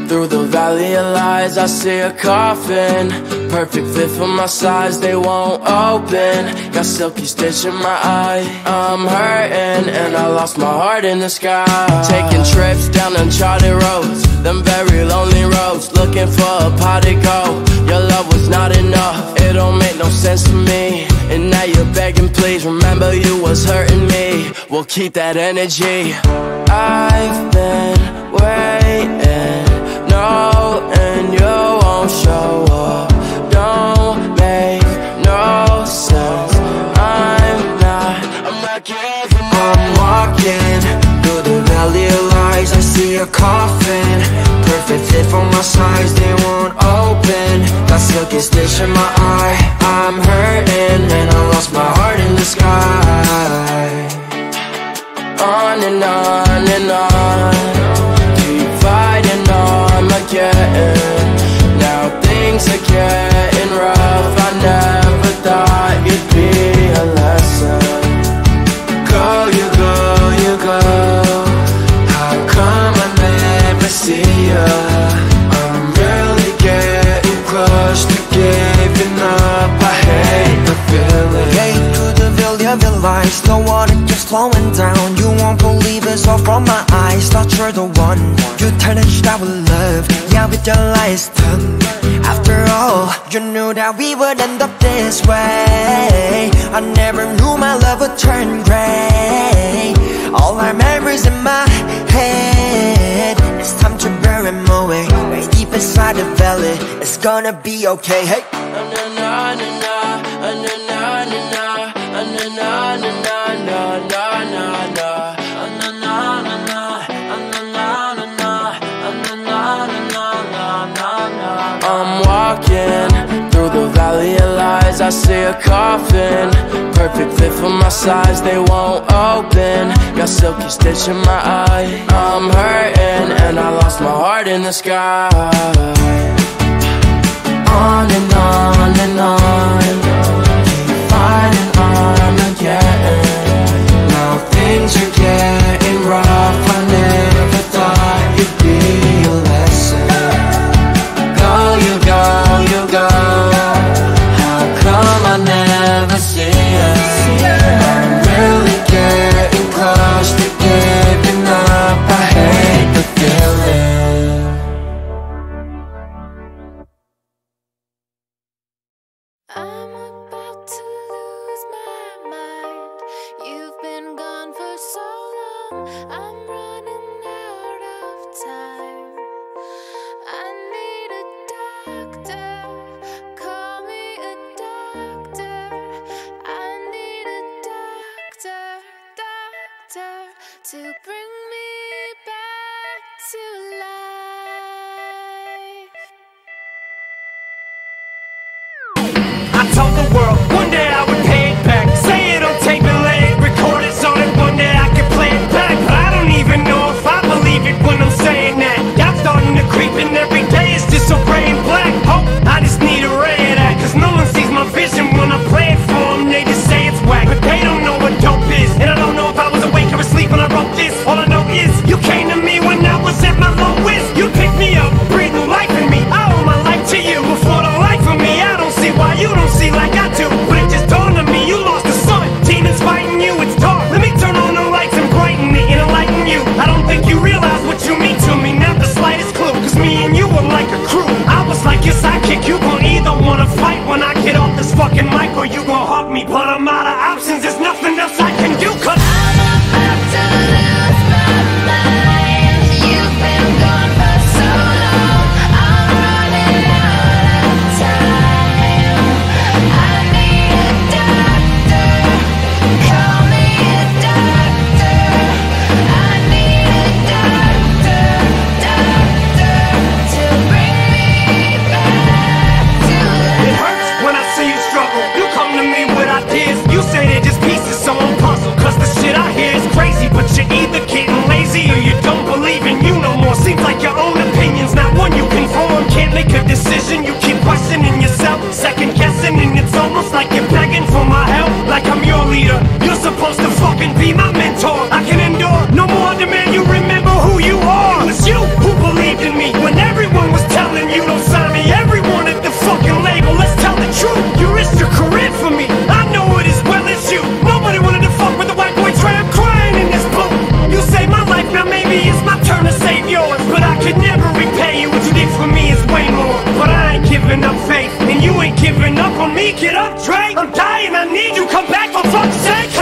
through the valley of lies, I see a coffin. Perfect fit for my size, they won't open. Got silky stitch in my eye. I'm hurting and I lost my heart in the sky. Taking trips down uncharted roads, them very lonely roads, looking for a pot to go. Your love was not enough, it don't make no sense to me. And now you're begging, please remember you was hurting me. We'll keep that energy. I've been waiting, knowing you won't show up. Don't make no sense. I'm not giving up. I'm walking through the valley of lies, I see a coffin. Perfect fit for my size, they won't open. Got silky stitch in my eye. I'm hurting and I lost my heart in the sky. On and on and on, keep fighting Armageddon. Now things are getting rough, I never thought you'd be a lesson. Go, you go, you go, how come I never see ya? I'm really getting close to giving up, I hate the feeling. Gate to the valley of your lies, the water keeps flowing down. You won't believe it's all from my eyes. Thought you're the one, you tarnished our love, yeah, with your lies done. After all, you knew that we would end up this way. I never knew my love would turn gray. All our memories in my head, it's time to bury them away. Way deep inside the valley, it's gonna be okay, hey. I'm walking through the valley of lies, I see a coffin. Perfect fit for my size, they won't open. Got silky stitch in my eye. I'm hurting and I lost my heart in the sky. On and on and on, keep fighting Armageddon. Now things are getting rough, I never thought you'd be a lesson. Go, you go, you go, how come I never see ya? I'm really getting close to giving up, I hate the feeling. repay you. What you did for me is way more. But I ain't giving up faith, and you ain't giving up on me. Get up, Dre. I'm dying, I need you. Come back for fuck's sake.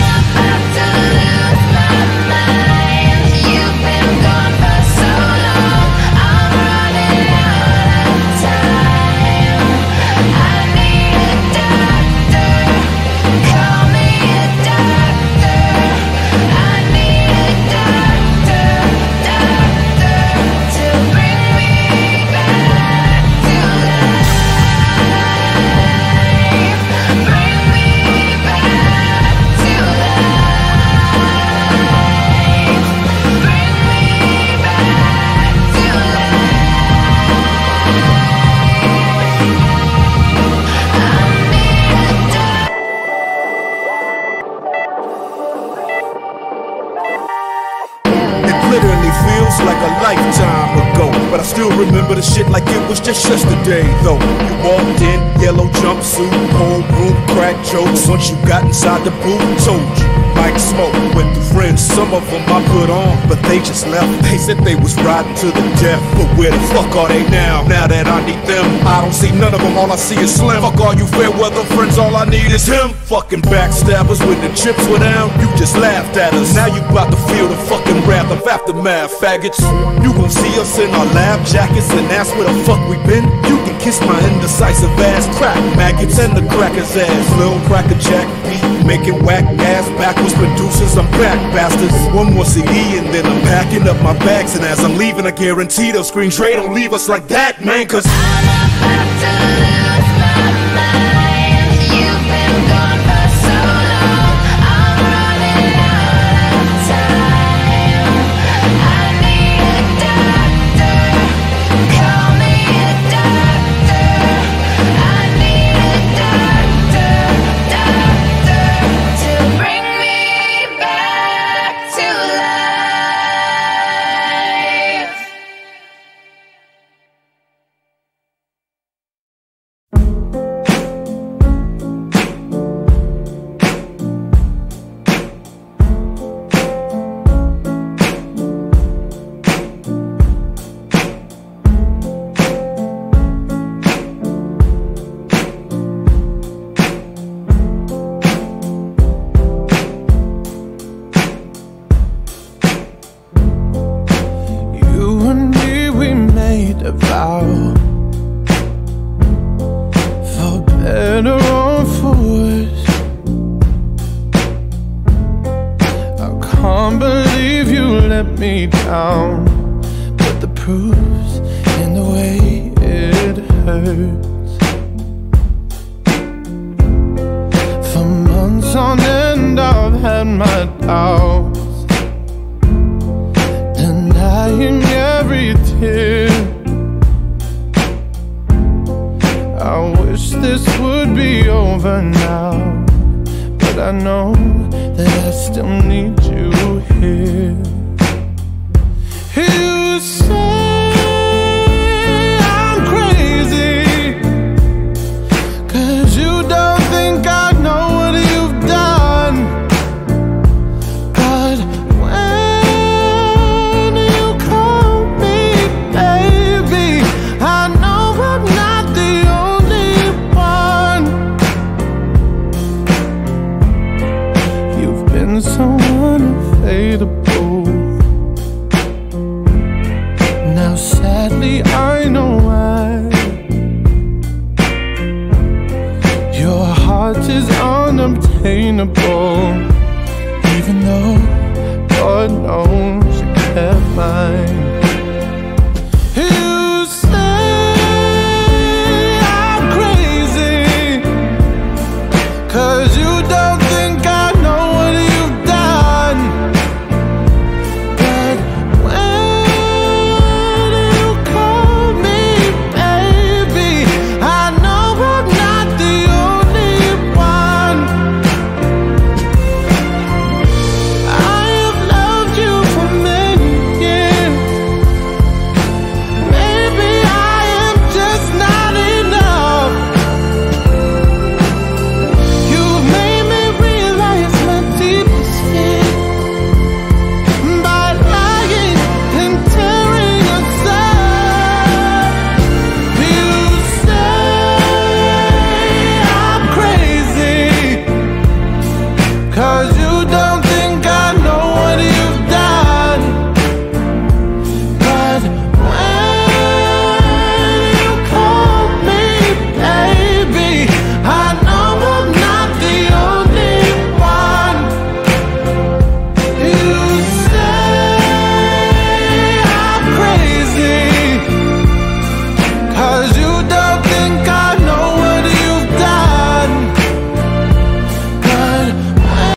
Like a lifetime ago, but I still remember the shit like it was just yesterday. Though you walked in, yellow jumpsuit, whole room, crack jokes. Once you got inside the booth, told you might smoke with the friends. Some of them I put on, but they just left. They said they was riding to the death, but where the fuck are they now? Now that I need them, I don't see none of them. All I see is Slim. Fuck all you fair weather friends, all I need is him. Fucking backstabbers, when the chips were down, you just laughed at us. Now you about to feel the fucking wrath of aftermath, faggots. You gon' see us in our lab jackets and ask where the fuck we been. You can kiss my indecisive ass, crack maggots and the cracker's ass. Lil' cracker jack beat, making whack ass backwards producers. I'm back, bastards. One more CD and then I'm packing up my bags. And as I'm leaving, I guarantee they'll scream, Dre, don't leave us like that, man. Cause I'm about to lose my mind. You've been gone for so long. I'm running out of time. I need a doctor. Call me a doctor. I need a doctor, to bring me back to life. A vow, for better or for worse. I can't believe you let me down, but the proof's in the way it hurts. For months on end I've had my doubts, denying every tear. I wish this would be over now, but I know that I still need you here. You say I'm crazy, 'cause you don't think I know what you've done. But when you call me baby, I know I'm not the only one. You've been so unfadable. Now sadly